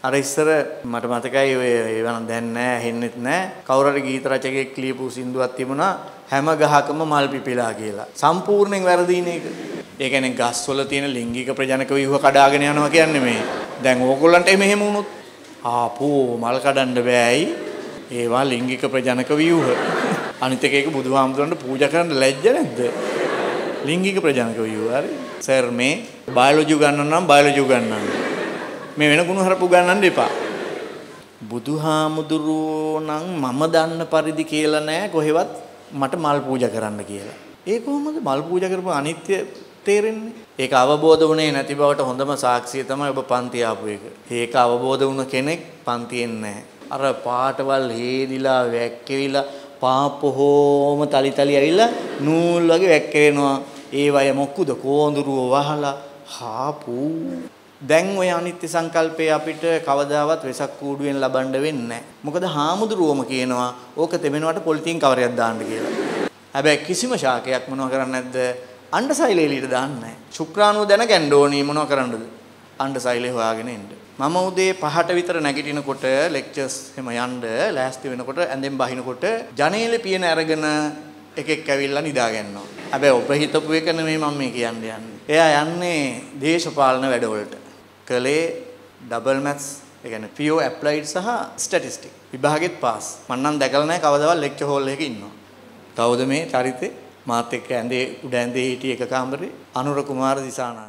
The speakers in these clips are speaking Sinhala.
අර ඉස්සර මට මතකයි ඔය ඒවා නම් දැන් නෑ ඇහෙන්නෙත් නෑ. කවුරු හරි ගීත රචකයෙක් ලියපු සින්දුවක් තිබුණා හැම ගහකම මල් පිපිලා කියලා. සම්පූර්ණයෙන් වැරදින එක. ඒ කියන්නේ ගස්වල තියෙන ලිංගික ප්‍රජනක ව්‍යුහ කඩාගෙන යනවා කියන්නේ මේ. දැන් ඕගොල්ලන්ට මෙහෙම වුණොත් ආපෝ මල් කඩන්න බෑයි. ඒවා ලිංගික ප්‍රජනක ව්‍යුහ. අනිත් එක බුදුහාමුදුරන්ට පූජා කරන්න ලැජ්ජ නැද්ද? ලිංගික ප්‍රජනක ව්‍යුහ හරි. සර් මේ බයොලොජි ගන්නන නම් බයොලොජි ගන්නන්න. මේ වෙන ගුණ හරපු ගන්නන්න එපා. බුදුහාමුදුරුවෝ නම් මම දන්න පරිදි කියලා නෑ කොහෙවත් මට මල් පූජා කරන්න කියලා. ඒ කොහොමද මල් පූජා කරපු අනිත්‍ය තේරෙන්නේ? ඒක අවබෝධ වුණේ නැති බවට හොඳම සාක්ෂිය තමයි ඔබ පන්ති ආපු එක. ඒක අවබෝධ වුණ කෙනෙක් පන්තියෙන් නෑ. අර පාටවල් හේදිලා වැක්කෙවිලා පාපොහොම තලි තලි ඇවිල්ලා නූල් වගේ වැක්කෙනවා. ඒ වය මොකුද කෝඳුරුව වහලා හාපු. දැන් ඔය අනිත්‍ය සංකල්පය අපිට කවදාවත් වෙසක් කූඩුවෙන් ලබන්න වෙන්නේ නැහැ. මොකද හාමුදුරුවෝම කියනවා ඕක තෙමෙනවට පොලිතින් කවරයක් දාන්න කියලා. හැබැයි කිසිම ශාකයක් මොනව කරන්නේ නැද්ද? අණ්ඩසෛලය එළියට දාන්නේ නැහැ. ශුක්‍රාණුව දැනගන්න ඕනි මොනව කරන්නද? අණ්ඩසෛලය හොයාගෙන ඉන්න. මම උදේ 5ට විතර නැගිටිනකොට ලෙක්චර්ස් එහෙම යන්න ලෑස්ති වෙනකොට ඇඳෙන් බහිනකොට ජනේලේ පියන අරගෙන එකෙක් ඇවිල්ලා නිදා ගන්නවා. හැබැයි ඔබ හිතපු එක නෙමෙයි මම මේ කියන්නේ. එයා යන්නේ දේශපාලන වැඩවලට. කලේ ඩබල් මැත්ස් ඒ කියන්නේ PO ඇප්ලයිඩ් සහ ස්ටැටිස්ටික් විභාගෙත් පාස්. මම නම් දැකලා නැහැ කවදාවත් ලෙක්චර් හෝල් එකක ඉන්නවා. කවුද මේ චරිතේ? මාත් එක්ක ඇඳේ උඩ ඇඳේ හිටිය එක කාමරේ අනුර කුමාර දිසානායක.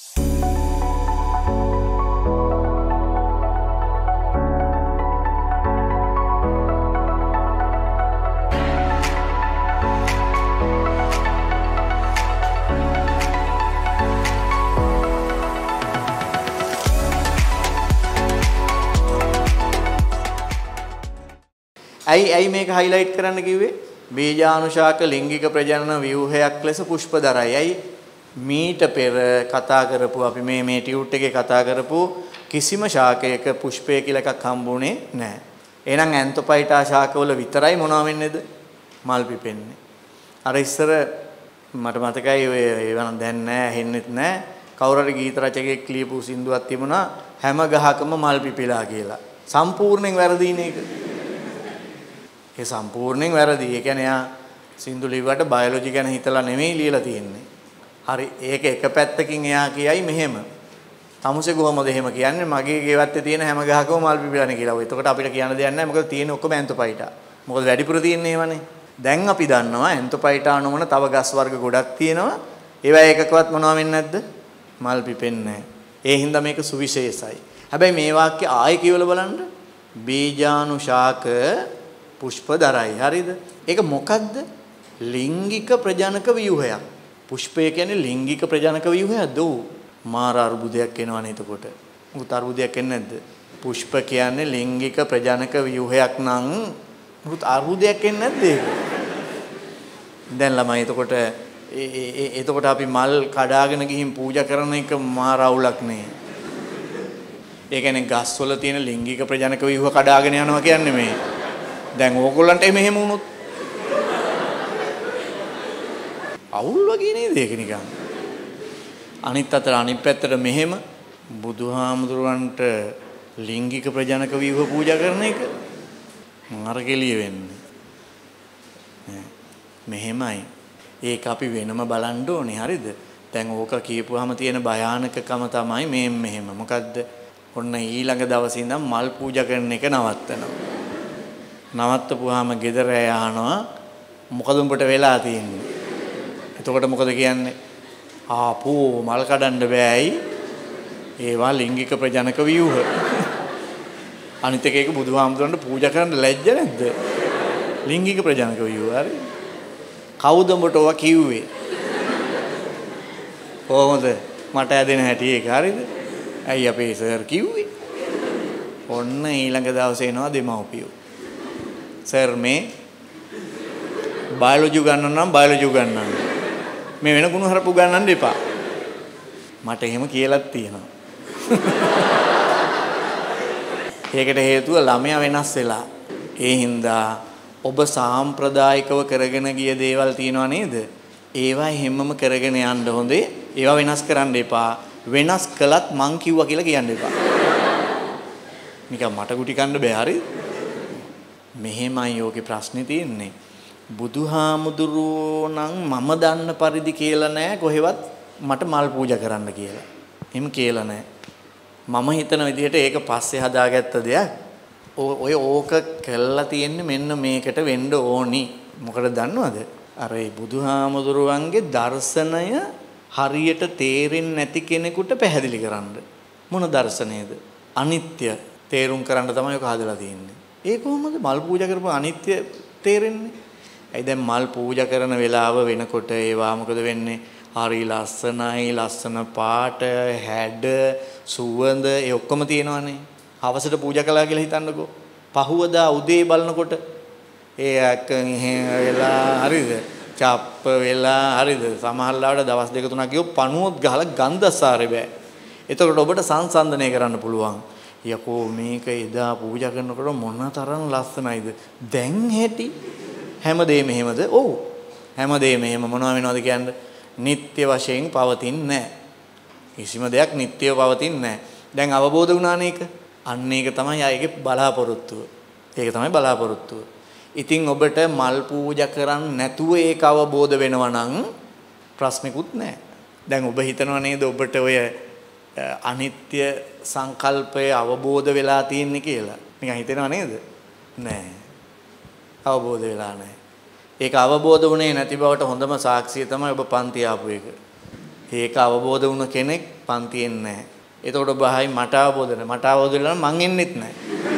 ඇයි මේක highlight කරන්න කිව්වේ? බීජානුශාක ලිංගික ප්‍රජනන ව්‍යුහයක් ලෙස පුෂ්ප දරයි. ඇයි මීට පෙර කතා කරපු අපි මේ ටියුට් එකේ කතා කරපු කිසිම ශාකයක පුෂ්පය කියලා එකක් හම්බුනේ නැහැ. එහෙනම් ඇන්තොපයිටා ශාකවල විතරයි මොනවා වෙන්නේද? මල් පිපෙන්නේ. අර ඉස්සර මට මතකයි ඔය ඒවා නම් දැන් නෑ ඇහෙන්නෙත් නෑ. කවුරු හරි ගීත රචකයෙක් ලියපු සින්දුවක් තිබුණා හැම ගහකම මල් පිපිලා කියලා. සම්පූර්ණයෙන් වැරදින එක. ඒ සම්පූර්ණයෙන් වැරදි. ඒ කියන්නේ යා සින්දු ලිව්වට බයොලොජි ගැන හිතලා නෙමෙයි ලියලා තියෙන්නේ. හරි ඒක එක පැත්තකින් එයා කියයි මෙහෙම. තමුසේ කොහමද එහෙම කියන්නේ? මගේ ගෙවත්තේ තියෙන හැම ගහකම මල් පිපිලානේ කියලා. එතකොට අපිට කියන්න දෙයක් නැහැ. මොකද තියෙන්නේ ඔක්කොම ඇන්තොපයිටා. මොකද වැඩිපුර තියෙන්නේ ඒවනේ. දැන් අපි දන්නවා ඇන්තොපයිටා නොවන තව ගස් වර්ග ගොඩක් තියෙනවා. ඒවා එකකවත් මොනවා වෙන්නේ නැද්ද? මල් පිපෙන්නේ නැහැ. ඒ හින්දා මේක සුවිශේෂයි. හැබැයි මේ වාක්‍ය ආයෙ කියවලා බලන්න. බීජානුශාක පුෂ්ප දරයි. හරිද? ඒක මොකද්ද? ලිංගික ප්‍රජනක ව්‍යුහයක්. පුෂ්පය කියන්නේ ලිංගික ප්‍රජනක ව්‍යුහයක්ද? මාර අර්බුදයක් එනවනේ එතකොට. මොකද අර්බුදයක් එන්නේ නැද්ද? පුෂ්ප කියන්නේ ලිංගික ප්‍රජනක ව්‍යුහයක් නම් මොකද අර්බුදයක් එන්නේ නැද්ද ඒක? දැන් ළමයි එතකොට අපි මල් කඩාගෙන ගිහින් පූජා කරන එක මාර අවුලක් නේ. ඒ කියන්නේ ගස්වල තියෙන ලිංගික ප්‍රජනක ව්‍යුහ කඩාගෙන යනවා කියන්නේ මේ. දැන් ඕගොල්ලන්ට මෙහෙම වුණොත් අවුල් වගේ නේද ඒක නිකන්. අනිත් පැත්තට මෙහෙම බුදුහාමුදුරන්ට ලිංගික ප්‍රජනක ව්‍යුහ පූජා කරන එක මාර කෙලිය වෙන්නේ. මෙහෙමයි. ඒක අපි වෙනම බලන්න ඕනේ. හරිද? දැන් ඕක කියපුවාම තියෙන භයානකකම තමයි මෙහෙම. මොකද්ද? ඔන්න ඊළඟ දවසේ ඉඳන් මල් පූජා කරන එක නවත්තනවා. නවත්තපුවාම ගෙදර යහනවා මොකද උඹට වෙලා තියෙන්නේ? එතකොට මොකද කියන්නේ? ආපෝ මල් කඩන්න බෑයි. ඒවා ලිංගික ප්‍රජනක ව්‍යුහ. අනිත් එක බුදුහාමුදුරන්ට පූජා කරන්න ලැජ්ජ නැද්ද? ලිංගික ප්‍රජනක ව්‍යුහ. හරි. කවුද උඹට ඔවා කිව්වේ? කොහොමද මට ඇදෙන හැටි ඒක? හරිද? ඇයි අපේ සර් කිව්වේ? ඔන්න ඊළඟ දවසේ එනවා දෙමව්පියෝ. සර් මේ බයොලොජි ගන්නන නම් බයොලොජි ගන්නන්න. මේ වෙන ගුණ හරපු ගන්නන්න එපා. මට එහෙම කියලාත් තියෙනවා. ඒකට හේතුව ළමයා වෙනස් වෙලා. ඒ හින්දා ඔබ සාම්ප්‍රදායිකව කරගෙන ගිය දේවල් තියෙනවා නේද? ඒවා හැමම කරගෙන යන්න හොඳේ. ඒවා වෙනස් කරන්න එපා. වෙනස් කළත් මං කිව්වා කියලා කියන්න එපා. නිකන් මට ගුටි කන්න බෑ හරිද? මෙහෙමයි යෝගේ ප්‍රශ්නේ තියෙන්නේ. බුදුහාමුදුරුවෝ නම් මම දන්න පරිදි කියලා නෑ කොහෙවත් මට මල් පූජා කරන්න කියලා. එහෙම කියලා නෑ. මම හිතන විදිහට ඒක පස්සේ හදාගත්ත දෙයක්. ඔය ඕක කළා තියෙන්නේ මෙන්න මේකට වෙන්න ඕනි. මොකද දන්නවද? අර ඒ බුදුහාමුදුරුවන්ගේ දර්ශනය හරියට තේරෙන්නේ නැති කෙනෙකුට පැහැදිලි කරන්න. මොන දර්ශනයද? අනිත්‍ය තේරුම් කරන්න තමයි ඔක හදලා තියෙන්නේ. ඒ කොහොමද මල් පූජා කරපු අනිත්‍ය තේරෙන්නේ? ඇයි දැන් මල් පූජා කරන වෙලාව වෙනකොට ඒවා මොකද වෙන්නේ? හරි ලස්සනයි, ලස්සන පාට, හැඩ, සුවඳ ඒ ඔක්කොම තියෙනවනේ. හවසට පූජා කළා කියලා හිතන්නකෝ. පහුවදා උදේ බලනකොට ඒ වෙලා හරිද? චප්ප වෙලා හරිද? සමහරවිට දවස් දෙක තුනක් ගියොත් පණුවොත් ගහලා ගන්ධසාරේ බෑ. එතකොට ඔබට සංසන්දනය කරන්න පුළුවන්. යකෝ මේක එදා පූජා කරනකොට මොන තරම් ලස්සනයිද? දැන් හැටි හැමදේම එහෙමද? ඔව්. හැමදේම එහෙම මොනවා වෙනවද කියන්නේ? නිත්‍ය වශයෙන් පවතින්නේ නැහැ. කිසිම දෙයක් නිත්‍යව පවතින්නේ නැහැ. දැන් අවබෝධ වුණානේ ඒක. අන්න ඒක තමයි ආයේ බලාපොරොත්තුව. ඒක තමයි බලාපොරොත්තුව. ඉතින් ඔබට මල් පූජා කරන්නේ නැතුව ඒක අවබෝධ වෙනවා නම් ප්‍රශ්නිකුත් නැහැ. දැන් ඔබ හිතනවා නේද ඔබට ඔය අනිත්‍ය සංකල්පය අවබෝධ වෙලා තියෙන්නේ කියලා? නිකන් හිතෙනව නේද? නෑ. අවබෝධ වෙලා නැහැ. ඒක අවබෝධ වුණේ නැති බවට හොඳම සාක්ෂිය තමයි ඔබ පන්ති ආපු එක. ඒක අවබෝධ වුණ කෙනෙක් පන්තියෙන් නැහැ. එතකොට ඔබ ආයි මට අවබෝධ නැහැ. මට අවබෝධ වෙලා නම් මං එන්නෙත් නැහැ.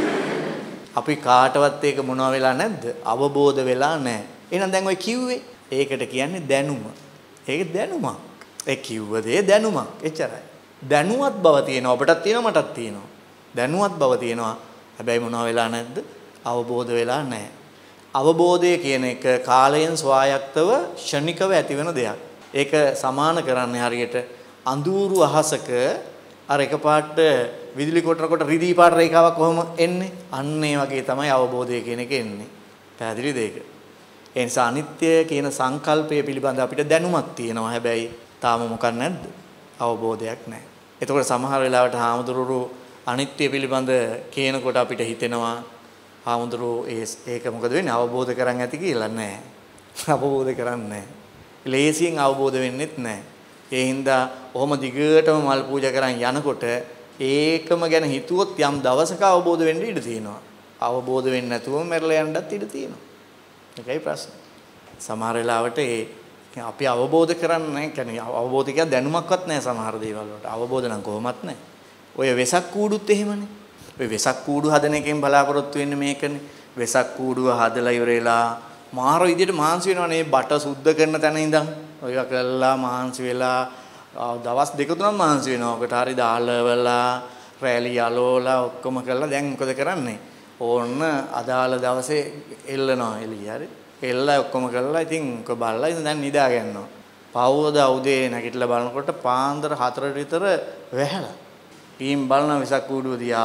අපි කාටවත් ඒක මොනවා වෙලා නැද්ද? අවබෝධ වෙලා නැහැ. එහෙනම් දැන් ඔය කිව්වේ ඒකට කියන්නේ දැනුම. ඒක දැනුමක්. ඒ කිව්ව දේ දැනුමක්. එච්චරයි. දැනුවත් බව තියෙනවා. ඔබටත් තියෙනවා මටත් තියෙනවා. දැනුවත් බව තියෙනවා. හැබැයි මොනවා වෙලා නැද්ද? අවබෝධ වෙලා නැහැ. අවබෝධය කියන එක කාලයෙන් ස්වායක්තව ෂණිකව ඇතිවෙන දෙයක්. ඒක සමාන කරන්නේ හරියට අඳුරු අහසක අර එකපාරට විදුලි කොටනකොට රිදී පාට රේඛාවක් කොහොම එන්නේ? අන්න ඒ වගේ තමයි අවබෝධය කියන එක එන්නේ. පැහැදිලිද ඒක? ඒ නිසා අනිත්‍ය කියන සංකල්පය පිළිබඳ අපිට දැනුමක් තියෙනවා. හැබැයි තාම මොකක් නැද්ද? අවබෝධයක් නැහැ. එතකොට සමහර වෙලාවට හාමුදුරුවෝ අනිත්‍ය පිළිබඳ කියනකොට අපිට හිතෙනවා හාමුදුරුවෝ ඒක මොකද වෙන්නේ? අවබෝධ කරන් ඇති කියලා නෑ. අවබෝධ කරන්නේ නෑ. ලේසියෙන් අවබෝධ වෙන්නෙත් නෑ. ඒ හින්දා ඔහොම දිගටම මල් පූජා කරන් යනකොට ඒකම ගැන හිතුවොත් යම් දවසක අවබෝධ වෙන්න ඉඩ තියෙනවා. අවබෝධ වෙන්නේ නැතුවම මැරලා යන්නත් ඉඩ තියෙනවා. ඒකයි ප්‍රශ්නේ. සමහර වෙලාවට අපි අවබෝධ කරන්නේ නැහැ. කියන්නේ අවබෝධ කියන්නේ දැනුමක්වත් නැහැ සමහර දේවල් වලට. අවබෝධ නම් කොහොමත් නැහැ. ඔය වෙසක් කූඩුත් එහෙමනේ. ඔය වෙසක් කූඩු හදන එකෙන් බලාපොරොත්තු වෙන්නේ මේකනේ. වෙසක් කූඩුව හදලා ඉවරලා මාර විදියට මාංශ වෙනවනේ බට සුද්ධ කරන තැන ඉඳන්. ඔය කළා මාංශ වෙලා දවස් දෙක තුනක් මාංශ වෙනවා. ඔකට හරි දාලවලා රැලි යලෝලා ඔක්කොම කළා. දැන් මොකද කරන්නේ? ඕන්න අදාළ දවසේ එල්ලනවා එළිය හරි. එල්ලලා ඔක්කොම කළා. ඉතින් ඔක බලලා ඉතින් දැන් නිදා ගන්නවා. පවුවදා උදේ නැගිටලා බලනකොට පාන්දර 4ට විතර වැහැලා. ටීම් බලන වෙසක් කූඩුව දිහා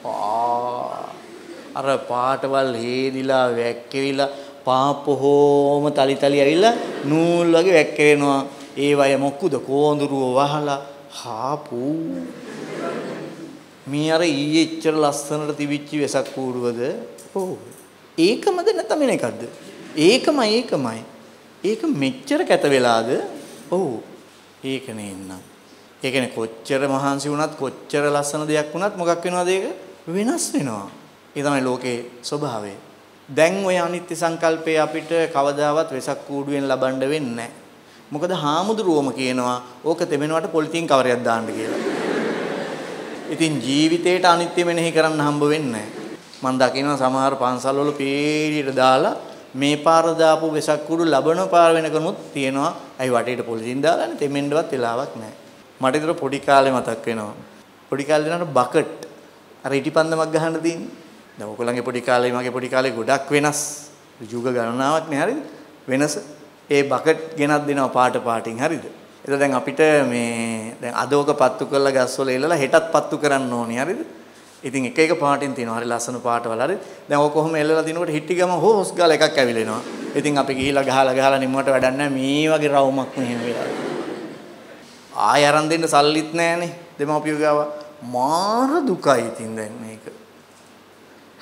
අර පාටවල් හේදිලා වැක්කෙවිලා පාපොහොම තලි තලි ඇවිල්ලා නූල් වගේ වැක්කෙනවා. ඒ වය මොකුද කෝඳුරුව වහලා හාපූ මේ අර ඊයේ ඉච්චර ලස්සනට තිබිච්ච වෙසක් කූඩුවද? ඔව්. ඒකමද නැත්නම් වෙන එකක්ද? ඒකමයි. ඒක මෙච්චර කැත වෙලාද? ඔව්. ඒක නේන්නම්. ඒ කියන්නේ කොච්චර මහන්සි වුණත් කොච්චර ලස්සන දෙයක් වුණත් මොකක් වෙනවද ඒක? වෙනස් වෙනවා. ඒ තමයි ලෝකේ ස්වභාවය. දැන් ওই අනිත්‍ය සංකල්පය අපිට කවදාවත් වෙසක් කූඩුවෙන් ලබන්න වෙන්නේ නැහැ. මොකද හාමුදුරුවෝම කියනවා ඕක තෙමෙනවට පොලිතින් කවරයක් දාන්න කියලා. ඉතින් ජීවිතේට අනිත්‍ය මෙනෙහි කරන්න හම්බ වෙන්නේ නැහැ. මම දකිනවා සමහර පන්සල් වල පීඩියට දාලා මේ පාර දාපු වෙසක් කූඩු ලබන පාර වෙනකනුත් තියෙනවා. අයි වටේට පොලිතින් දාලානේ තෙමෙන්නවත් වෙලාවක් නැහැ. මට ඒතර පොඩි කාලේ මතක් වෙනවා. පොඩි කාලේ දෙනාට බකට් අර ඉටිපන්දමක් ගහන්න තියෙන්නේ. දැන් ඔයගොල්ලන්ගේ පොඩි කාලේ මගේ පොඩි කාලේ ගොඩක් වෙනස්. යුග ගණනාවක් නේ හරිද? වෙනස. ඒ බකට් ගෙනත් දෙනවා පාට පාටින් හරිද? එතකොට දැන් අපිට මේ දැන් අද ඔක පත්තු කරලා ගස්වල එල්ලලා හෙටත් පත්තු කරන්න ඕනේ හරිද? ඉතින් එක එක පාටින් තියෙනවා. හරි ලස්සන පාටවල හරිද? දැන් ඔක කොහොම එල්ලලා දිනකොට හිටි ගම හොස් ගාලා එකක් ඇවිලෙනවා. ඉතින් අපි ගිහිලා ගහලා නිම්මට වැඩක් නැහැ. මේ වගේ රවුමක් මෙහෙම වෙලා. ආය අරන් දෙන්න සල්ලිත් නැහනේ දෙමව්පියෝ ගාව. මාර දුකයි ඉතින් දැන් මේක.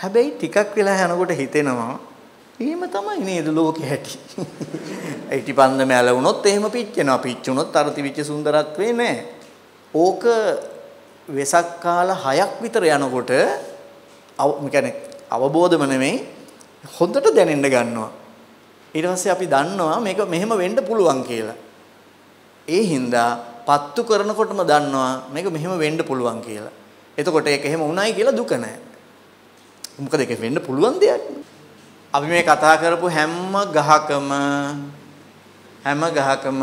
හැබැයි ටිකක් වෙලා යනකොට හිතෙනවා එහෙම තමයි නේද ලෝකෙ හැටි. ඊටිපන්දම ඇල වුණොත් එහෙම පිච්චෙනවා. පිච්චුනොත් අර තිවිච්ච සුන්දරත්වේ නැහැ. ඕක වෙසක් කාල 6ක් විතර යනකොට අවබෝධම නෙමෙයි හොඳට දැනෙන්න ගන්නවා. ඊට පස්සේ අපි දන්නවා මේක මෙහෙම වෙන්න පුළුවන් කියලා. ඒ හින්දා පත්තු කරනකොටම දන්නවා මේක මෙහෙම වෙන්න පුළුවන් කියලා. එතකොට ඒක එහෙම වුණයි කියලා දුක නැහැ. මොකද ඒක වෙන්න පුළුවන් දෙයක්. අපි මේ කතා කරපු හැම ගහකම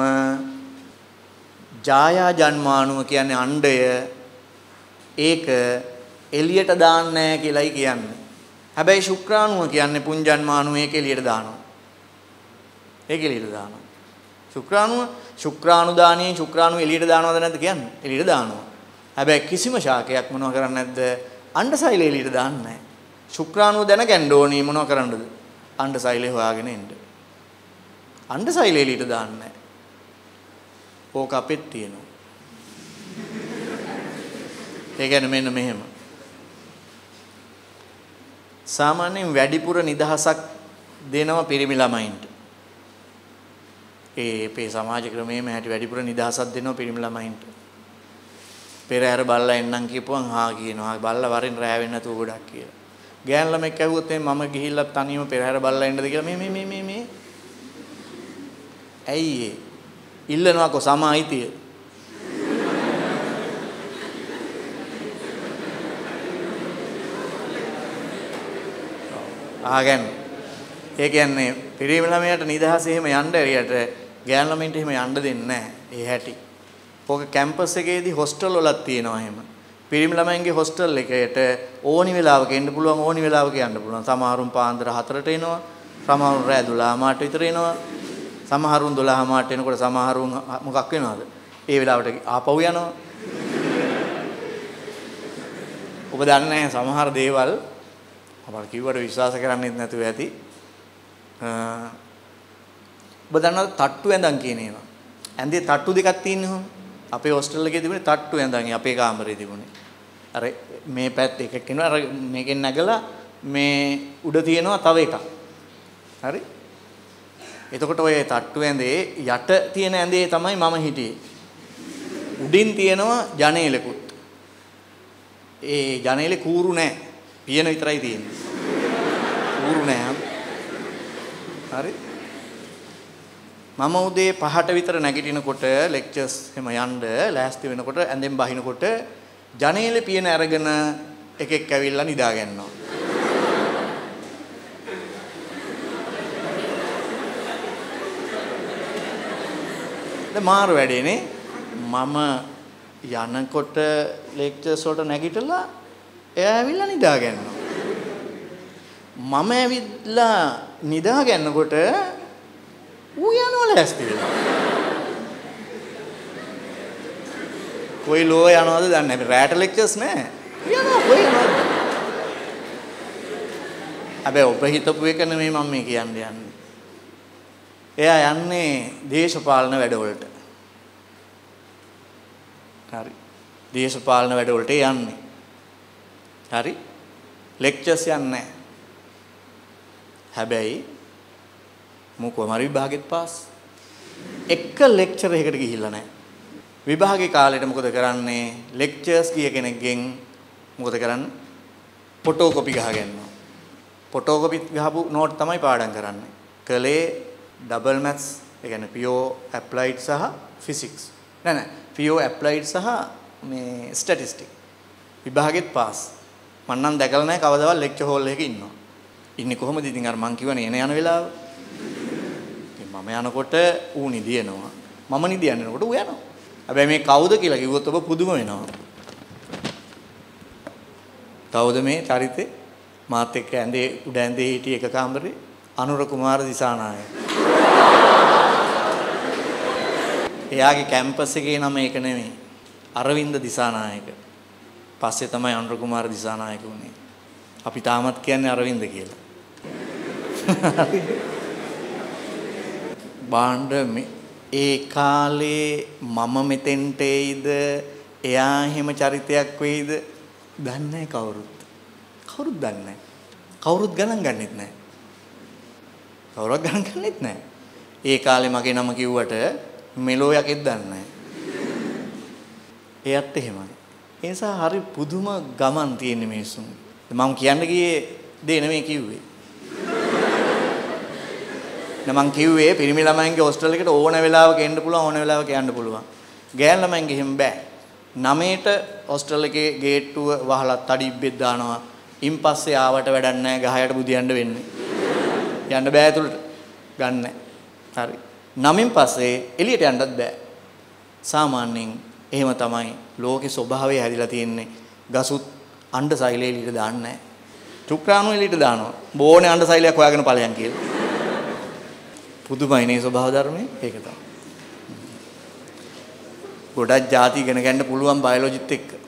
ජායා ජන්මාණුව කියන්නේ අණ්ඩය ඒක එළියට දාන්නේ නැහැ කියලායි කියන්නේ. හැබැයි ශුක්‍රාණුව කියන්නේ පුංජන්මාණුව ඒක එළියට දානවා. ඒක එළියට දානවා. ශුක්‍රාණු දානියෙන් ශුක්‍රාණු එළියට දානවද නැද්ද කියන්නේ? එළියට දානවා. හැබැයි කිසිම ශාකයක් මොනව කරන්නේ නැද්ද? අණ්ඩසෛලය එළියට දාන්නේ නැහැ. ශුක්‍රාණුව දැනගන්න ඕනේ මොනව කරන්නද? අණ්ඩසෛලය හොයාගෙන එන්න. අණ්ඩසෛලය එළියට දාන්නේ නැහැ. ඕක අපෙත් තියෙනවා. ඒ කියන්නේ මෙන්න මෙහෙම. සාමාන්‍යයෙන් වැඩිපුර නිදහසක් දෙනවා පිරිමි ළමයින්ට. අපේ සමාජ ක්‍රමයේම හැටි වැඩිපුර නිදහසක් දෙනවා පිරිමි ළමයින්ට. පෙරහැර බල්ලා එන්නම් කියපුවම හා කියනවා. බල්ලා වරෙන් රෑ වෙන්නේ නැතුව ගොඩක් කියලා. ගෑන් ළමෙක් ඇහුවොත් මම ගිහිල්ලා තනියම පෙරහැර බල්ලා එන්නද කියලා මේ ඇයි ඒ ඉල්ලනවාකෝ සම අයිතිය. ආගන් ඒ කියන්නේ පිරිමි ළමයාට නිදහස එහෙම යන්න ඇරියට ගෑන් ළමයින්ට එහෙම යන්න දෙන්නේ නැහැ. ඒ හැටි. ඕක කැම්පස් එකේදී හොස්ටල් වලක් තියෙනවා එහෙම. පිරිමි ළමයින්ගේ හොස්ටල් එකේට ඕනි වෙලාවක එන්න පුළුවන් ඕනි වෙලාවක යන්න පුළුවන්. සමහරුන් පාන්දර 4ට එනවා. සමහරුන් රෑ 12 මාට විතර එනවා. සමහරුන් 12 මාට එනකොට සමහරුන් මොකක් වෙනවද? ඒ වෙලාවට ආපහු යනවා. ඔබ දන්නේ සමහර දේවල් අපර කිව්වට විශ්වාස කරන්නේ නැතුව ඇති. ඔබ දන්නවද තට්ටු ඇඳන් කියන ඒවා? ඇඳේ තට්ටු දෙකක් තියෙනවා. අපේ හොස්ටල් එකේ තිබුණේ තට්ටු ඇඳන් අපේ කාමරේ තිබුණේ. අර මේ පැත්ත එකක් ඉන්නවා. අර මේකෙන් නැගලා මේ උඩ තියෙනවා තව එකක්. හරි? එතකොට ඔය තට්ටු ඇඳේ යට තියෙන ඇඳේ තමයි මම හිටියේ. උඩින් තියෙනවා ජනේලෙකුත්. ඒ ජනේලේ කූරු නැහැ. පියන විතරයි තියෙන්නේ. කූරු නැහැ. හරි? මම උදේ 5ට විතර නැගිටිනකොට ලෙක්චර්ස් එහෙම යන්න ලෑස්ති වෙනකොට ඇඳෙන් බහිනකොට ජනේලේ පියන අරගෙන එකෙක් ඇවිල්ලා නිදා ගන්නවා. මාරු වැඩේනේ. මම යනකොට ලෙක්චර්ස් වලට නැගිටලා එයා ඇවිල්ලා නිදා ගන්නවා. මම ඇවිල්ලා නිදා ගන්නකොට ඌ යනවා ලෑස්ති වෙලා. කොයි ලෝ යනවද දන්නේ නැහැ. රැට ලෙක්චර්ස් නැහැ. යනවා කොයි යනවද? හැබැයි ඔබ හිතපු එක නෙමෙයි මම මේ කියන්නේ. එයා යන්නේ දේශපාලන වැඩවලට. හරි. දේශපාලන වැඩවලට යන්නේ. හරි. ලෙක්චර්ස් යන්නේ නැහැ. හැබැයි මොකෝමාරි විභාගෙත් පාස්. එක ලෙක්චර් එකකට ගිහිල්ලා නැහැ. විභාගේ කාලේට මොකද කරන්නේ? ලෙක්චර්ස් කිය කෙනෙක්ගෙන් මොකද කරන්නේ? ෆොටෝකොපි ගහගන්නවා. ෆොටෝකොපි ගහපු නෝට් තමයි පාඩම් කරන්නේ. කලේ ඩබල් මැත්ස්, ඒ කියන්නේ pure applied සහ physics. නෑ pure applied සහ මේ statistics. විභාගෙත් පාස්. මම නම් දැකලා නැහැ කවදාවත් ලෙක්චර් හෝල් එකක ඉන්නවා. ඉන්නේ කොහොමද ඉතින් අර මං කියවනේ එන යන වෙලාව. ඉතින් මම යනකොට ඌ නිදිනවා. මම නිදියනකොට ඌ යනවා. හැබැයි මේ කවුද කියලා කිව්වොත් ඔබ පුදුම වෙනවා. කවුද මේ චරිතේ? මාත් එක්ක ඇඳේ උඩ ඇඳේ හිටිය එක කාමරේ අනුර කුමාර දිසානායක. එයාගේ කැම්පස් එකේ නම ඒක නෙමෙයි. අරවින්ද දිසානායක. පස්සේ තමයි අනුර කුමාර දිසානායක වුනේ. අපි තාමත් කියන්නේ අරවින්ද කියලා. බාණ්ඩ ඒ කාලේ මම මෙතෙන්ට එයිද එයා එහෙම චරිතයක් වෙයිද දන්නේ කවුරුත්. කවුරුත් දන්නේ කවුරුත් ගණන් ගන්නෙත් නැහැ. කවුරුත් ගණන් ගන්නෙත් නැහැ. ඒ කාලේ මගේ නම කිව්වට මෙලෝ යකෙත් දන්නේ නැහැ. එයත් එහෙමයි. ඒ නිසා හරි පුදුම ගමන් තියෙන මිනිස්සුන්. මම කියන්න ගියේ දේ නෙමෙයි කිව්වේ. මම කිව්වේ පිරිමි ළමයින්ගේ හොස්ටල් එකට ඕන වෙලාවක එන්න පුළුවන් ඕන වෙලාවක යන්න පුළුවන්. ගෑනු ළමයින්ගේ එහෙම බෑ. 9ට හොස්ටල් එකේ ගේට්ටුව වහලා තඩිබ්බෙත් දානවා. ඉන් පස්සේ ආවට වැඩක් නැහැ ගහයට බුදියන්න වෙන්නේ. යන්න බෑ ඇතුළට. ගන්න. හරි. 9න් පස්සේ එළියට යන්නත් බෑ. සාමාන්‍යයෙන් එහෙම තමයි ලෝකේ ස්වභාවය හැදිලා තියෙන්නේ. ගසුත් අණ්ඩ සෛලය එළියට දාන්නේ නැහැ. චුක්‍රාණු එළියට දානවා. බෝනේ අණ්ඩ සෛලයක් හොයාගෙන ඵලයන් කියලා. පුදුමයිනේ ස්වභාව ධර්මයේ ඒක තමයි. ගොඩක් ಜಾති ඉගෙන ගන්න පුළුවන් බයොලොජිත් එක්ක.